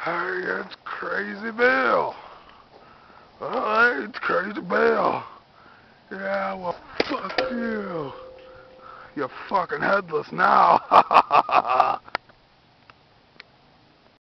Hey, it's Crazy Bill. Hey, it's Crazy Bill. Yeah, well, fuck you. You're fucking headless now.